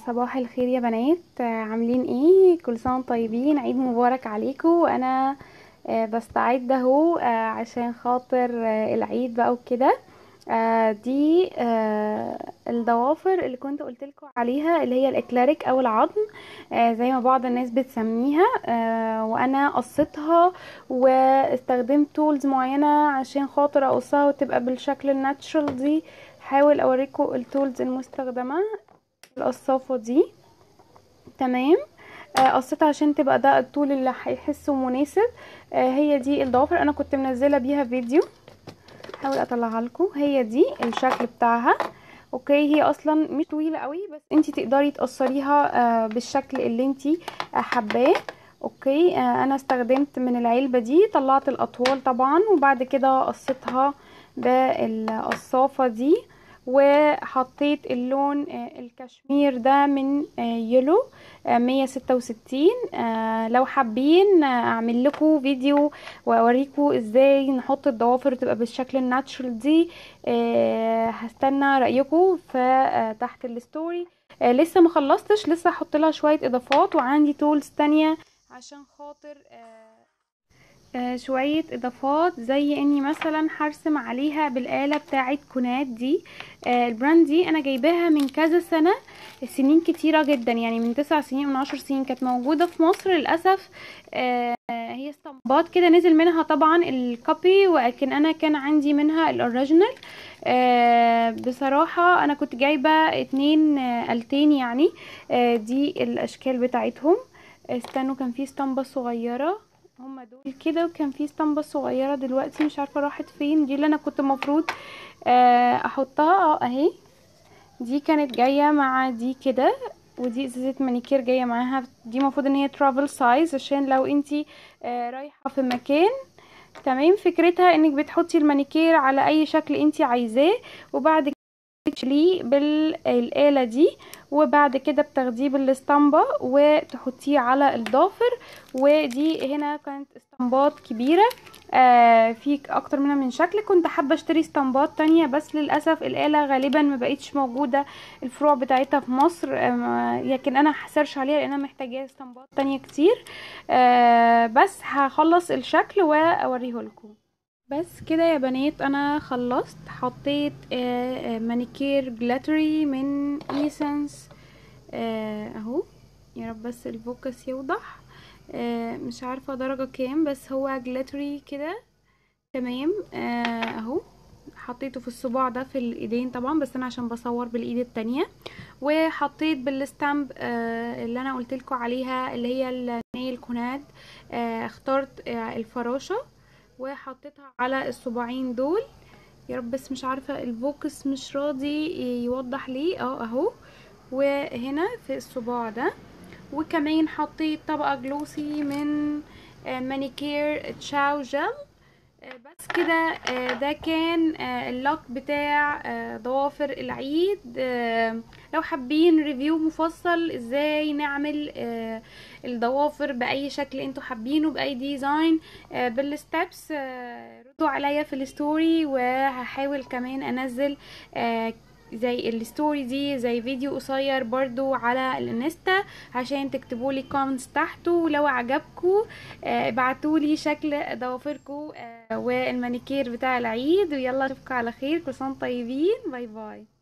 صباح الخير يا بنات. عاملين ايه؟ كل سنه وانتم طيبين، عيد مبارك عليكم. وانا بستعد اهو عشان خاطر العيد بقى وكده. دي الضوافر اللي كنت قلت لكم عليها، اللي هي الاكليريك او العظم، زي ما بعض الناس بتسميها. وانا قصيتها واستخدمت تولز معينه عشان خاطر اقصها وتبقى بالشكل الناتشرال دي. حاول اوريكم التولز المستخدمه، القصافة دي. تمام. قصيتها عشان تبقى ده الطول اللي هيحسه مناسب. هي دي الضوافر، انا كنت منزله بيها فيديو، حاول اطلعها لكم. هي دي الشكل بتاعها. اوكي، هي اصلا مش طويله قوي، بس انتي تقدري تقصريها بالشكل اللي انتي حباه. اوكي. انا استخدمت من العلبه دي، طلعت الاطوال طبعا، وبعد كده قصيتها بالقصافه دي. وحطيت اللون الكشمير ده من يلو 166. لو حابين اعمل لكم فيديو واوريكم ازاي نحط الضوافر تبقى بالشكل الناتشرال دي. هستنى رايكم في تحت الستوري. لسه ما خلصتش، لسه هحط لها شويه اضافات، وعندي تولز تانية عشان خاطر شوية اضافات، زي اني مثلا هرسم عليها بالآلة بتاعت كونات دي. البراند دي انا جايباها من كذا سنة، سنين كتيرة جدا، يعني من 9 سنين، من 10 سنين كانت موجودة في مصر. للأسف هي اسطمبات كده، نزل منها طبعا الكوبي، ولكن انا كان عندي منها الاوريجينال. بصراحة انا كنت جايبة اتنين آلتين يعني. دي الاشكال بتاعتهم. استنوا، كان في اسطمبة صغيرة، هما دول كده، وكان في اسطمبة صغيرة دلوقتي مش عارفة راحت فين. دي اللي انا كنت مفروض احطها اهي. دي كانت جاية مع دي كده، ودي ازازة مانيكير جاية معاها. دي مفروض ان هي ترافل سايز، عشان لو انتي رايحة في مكان. تمام. فكرتها انك بتحطي المانيكير على اي شكل انتي عايزاه، وبعد تشيليه بالآلة دي، وبعد كده بتاخديه بالاسطمبة وتحطيه على الضافر. ودي هنا كانت اسطمبات كبيرة، في اكتر منها من شكل. كنت حابة اشتري اسطمبات تانية، بس للأسف الآلة غالبا ما بقيتش موجودة، الفروع بتاعتها في مصر. لكن انا هسيرش عليها لان انا محتاجة اسطمبات تانية كتير. بس هخلص الشكل واوريهولكم. بس كده يا بنات، انا خلصت. حطيت مانيكير جلاتري من ايسنس اهو. يا رب بس الفوكس يوضح. مش عارفة درجة كام، بس هو جلاتري كده. تمام. اهو. حطيته في الصباع ده في الايدين طبعا، بس انا عشان بصور بالايد التانية. وحطيت بالستامب اللي انا قلتلكوا عليها، اللي هي النيل كوناد. اخترت الفراشة وحطيتها على الصباعين دول. يا رب، بس مش عارفة الفوكس مش راضي يوضح ليه. اهو. وهنا في الصباع ده. وكمان حطيت طبقة جلوسي من مانيكير تشاو جل. بس كده. ده كان اللوك بتاع ضوافر العيد. لو حابين ريفيو مفصل ازاي نعمل الضوافر باي شكل انتوا حابينه، باي ديزاين بالستبس، ردوا عليا في الستوري. وهحاول كمان انزل زي الستوري دي زي فيديو قصير برضو على الانستا، عشان تكتبولي كومنتس تحته. ولو عجبكم ابعتولي شكل ضوافركم والمانيكير بتاع العيد. ويلا اشوفكم على خير، كل سنه وانتم طيبين، باي باي.